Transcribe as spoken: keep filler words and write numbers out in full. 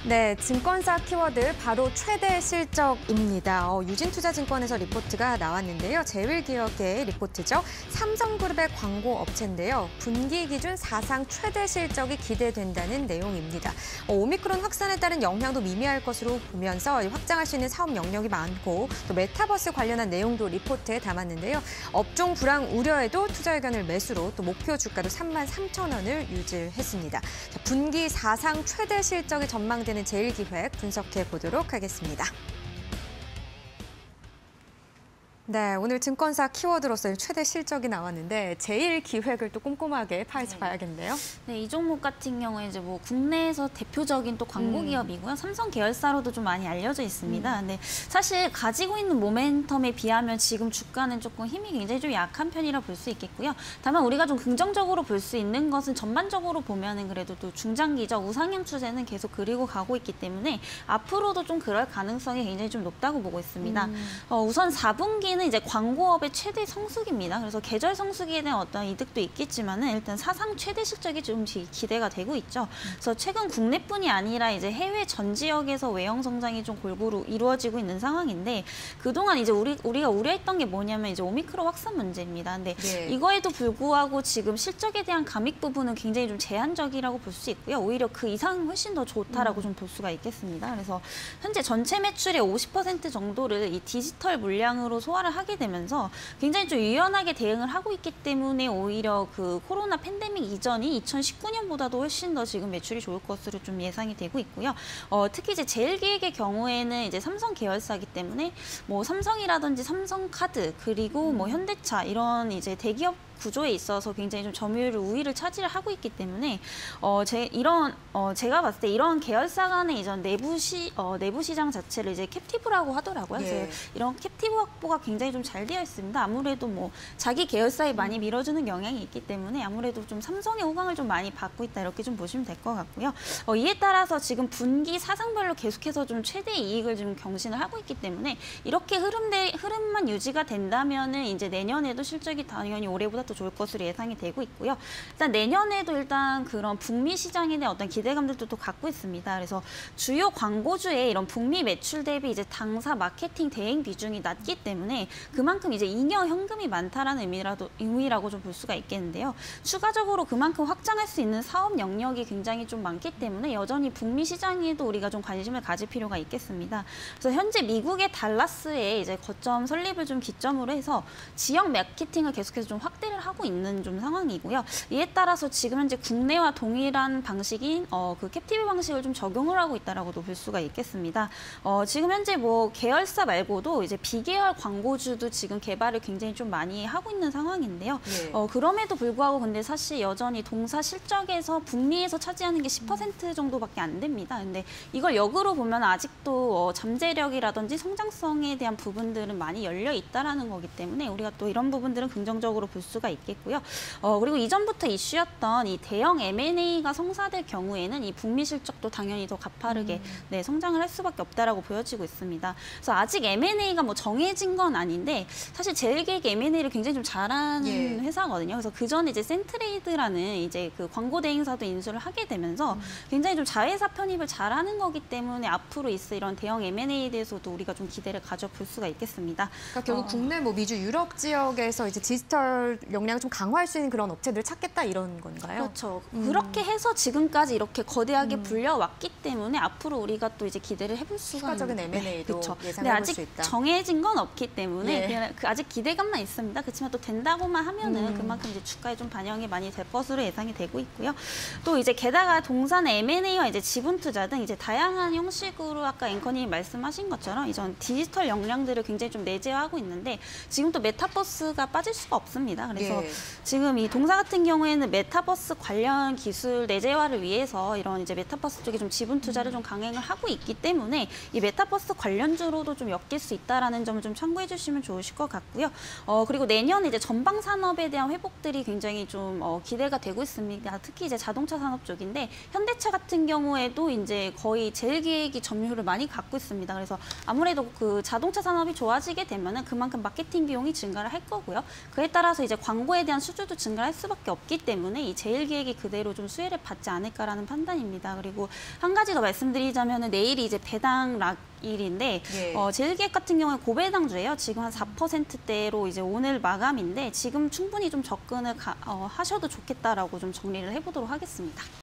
네, 증권사 키워드 바로 최대 실적입니다. 어, 유진투자증권에서 리포트가 나왔는데요. 제일기업의 리포트죠. 삼성그룹의 광고 업체인데요. 분기 기준 사상 최대 실적이 기대된다는 내용입니다. 어, 오미크론 확산에 따른 영향도 미미할 것으로 보면서 확장할 수 있는 사업 영역이 많고 또 메타버스 관련한 내용도 리포트에 담았는데요. 업종 불황 우려에도 투자 의견을 매수로 또 목표 주가도 삼만 삼천 원을 유지했습니다. 자, 분기 사상 최대 실적이 전망되는 제일기획 분석해 보도록 하겠습니다. 네, 오늘 증권사 키워드로서 최대 실적이 나왔는데 제일기획을 또 꼼꼼하게 파헤쳐 봐야겠네요. 네, 이 종목 같은 경우에 이제 뭐 국내에서 대표적인 또 광고 음. 기업이고요. 삼성 계열사로도 좀 많이 알려져 있습니다. 음. 근데 사실 가지고 있는 모멘텀에 비하면 지금 주가는 조금 힘이 굉장히 좀 약한 편이라 볼 수 있겠고요. 다만 우리가 좀 긍정적으로 볼 수 있는 것은 전반적으로 보면은 그래도 또 중장기적 우상향 추세는 계속 그리고 가고 있기 때문에 앞으로도 좀 그럴 가능성이 굉장히 좀 높다고 보고 있습니다. 음. 어, 우선 사 분기는 이제 광고업의 최대 성수기입니다. 그래서 계절 성수기에 대한 어떤 이득도 있겠지만은 일단 사상 최대 실적이 좀 기대가 되고 있죠. 그래서 최근 국내뿐이 아니라 이제 해외 전 지역에서 외형 성장이 좀 골고루 이루어지고 있는 상황인데 그동안 이제 우리 우리가 우려했던 게 뭐냐면 이제 오미크론 확산 문제입니다. 근데 네. 이거에도 불구하고 지금 실적에 대한 감익 부분은 굉장히 좀 제한적이라고 볼 수 있고요. 오히려 그 이상 훨씬 더 좋다라고 음. 좀 볼 수가 있겠습니다. 그래서 현재 전체 매출의 오십 퍼센트 정도를 이 디지털 물량으로 소화를 하게 되면서 굉장히 좀 유연하게 대응을 하고 있기 때문에 오히려 그 코로나 팬데믹 이전이 이천십구 년보다도 훨씬 더 지금 매출이 좋을 것으로 좀 예상이 되고 있고요. 어, 특히 이제 제일기획의 경우에는 이제 삼성 계열사이기 때문에 뭐 삼성이라든지 삼성카드 그리고 뭐 현대차 이런 이제 대기업 구조에 있어서 굉장히 좀 점유율 우위를 차지를 하고 있기 때문에 어, 제 이런 어, 제가 봤을 때 이런 계열사 간의 이전 내부 시 어, 내부 시장 자체를 이제 캡티브라고 하더라고요. 예. 그래서 이런 캡티브 확보가 굉장히 좀 잘 되어 있습니다. 아무래도 뭐 자기 계열사에 많이 밀어주는 경향이 있기 때문에 아무래도 좀 삼성의 호강을 좀 많이 받고 있다 이렇게 좀 보시면 될 것 같고요. 어, 이에 따라서 지금 분기 사상별로 계속해서 좀 최대 이익을 좀 경신을 하고 있기 때문에 이렇게 흐름대 흐름만 유지가 된다면은 이제 내년에도 실적이 당연히 올해보다 더 좋을 것으로 예상이 되고 있고요. 일단 내년에도 일단 그런 북미 시장에 대한 어떤 기대감들도 또 갖고 있습니다. 그래서 주요 광고주의 이런 북미 매출 대비 이제 당사 마케팅 대행 비중이 낮기 때문에 그만큼 이제 잉여 현금이 많다라는 의미라도 의미라고 좀 볼 수가 있겠는데요. 추가적으로 그만큼 확장할 수 있는 사업 영역이 굉장히 좀 많기 때문에 여전히 북미 시장에도 우리가 좀 관심을 가질 필요가 있겠습니다. 그래서 현재 미국의 달라스에 이제 거점 설립을 좀 기점으로 해서 지역 마케팅을 계속해서 좀 확대를 하고 있는 좀 상황이고요. 이에 따라서 지금 현재 국내와 동일한 방식인 어, 그 캡티브 방식을 좀 적용을 하고 있다라고도 볼 수가 있겠습니다. 어, 지금 현재 뭐 계열사 말고도 이제 비계열 광고주도 지금 개발을 굉장히 좀 많이 하고 있는 상황인데요. 예. 어, 그럼에도 불구하고 근데 사실 여전히 동사 실적에서 북미에서 차지하는 게 십 퍼센트 정도밖에 안 됩니다. 근데 이걸 역으로 보면 아직도 어, 잠재력이라든지 성장성에 대한 부분들은 많이 열려 있다라는 거기 때문에 우리가 또 이런 부분들은 긍정적으로 볼 수가 있겠고요. 어, 그리고 이전부터 이슈였던 이 대형 엠 앤 에이가 성사될 경우에는 이 북미 실적도 당연히 더 가파르게 음. 네, 성장을 할 수밖에 없다라고 보여지고 있습니다. 그래서 아직 엠 앤 에이가 뭐 정해진 건 아닌데 사실 제일기획 엠 앤 에이를 굉장히 좀 잘하는 예. 회사거든요. 그래서 그 전에 이제 센트레이드라는 이제 그 광고 대행사도 인수를 하게 되면서 음. 굉장히 좀 자회사 편입을 잘하는 거기 때문에 앞으로 있을 이런 대형 엠 앤 에이에 대해서도 우리가 좀 기대를 가져볼 수가 있겠습니다. 그러니까 결국 어. 국내 뭐 미주 유럽 지역에서 이제 디지털 역량을 좀 강화할 수 있는 그런 업체들을 찾겠다 이런 건가요? 그렇죠. 음. 그렇게 해서 지금까지 이렇게 거대하게 음. 불려왔기 때문에 앞으로 우리가 또 이제 기대를 해볼 수가 추가적인 엠 앤 에이도 네, 예상해볼 수 있다. 아직 정해진 건 없기 때문에 예. 그냥 그 아직 기대감만 있습니다. 그렇지만 또 된다고만 하면은 음. 그만큼 이제 주가에 좀 반영이 많이 될 것으로 예상이 되고 있고요. 또 이제 게다가 동산 엠 앤 에이와 이제 지분 투자 등 이제 다양한 형식으로 아까 앵커님이 말씀하신 것처럼 이전 디지털 역량들을 굉장히 좀 내재하고 있는데 지금 또 메타버스가 빠질 수가 없습니다. 그래서 예. 지금 이 동사 같은 경우에는 메타버스 관련 기술 내재화를 위해서 이런 이제 메타버스 쪽에 좀 지분 투자를 좀 강행을 하고 있기 때문에 이 메타버스 관련주로도 좀 엮일 수 있다라는 점을 좀 참고해 주시면 좋으실 것 같고요. 어, 그리고 내년에 이제 전방 산업에 대한 회복들이 굉장히 좀 어, 기대가 되고 있습니다. 특히 이제 자동차 산업 쪽인데 현대차 같은 경우에도 이제 거의 제일기획이 점유율을 많이 갖고 있습니다. 그래서 아무래도 그 자동차 산업이 좋아지게 되면은 그만큼 마케팅 비용이 증가를 할 거고요. 그에 따라서 이제 광 광고에 대한 수주도 증가할 수밖에 없기 때문에 이 제일기획이 그대로 좀 수혜를 받지 않을까라는 판단입니다. 그리고 한 가지 더 말씀드리자면 내일이 이제 배당 락일인데 예. 어, 제일기획 같은 경우에 고배당주예요. 지금 한 사 퍼센트대로 이제 오늘 마감인데 지금 충분히 좀 접근을 가, 어, 하셔도 좋겠다라고 좀 정리를 해보도록 하겠습니다.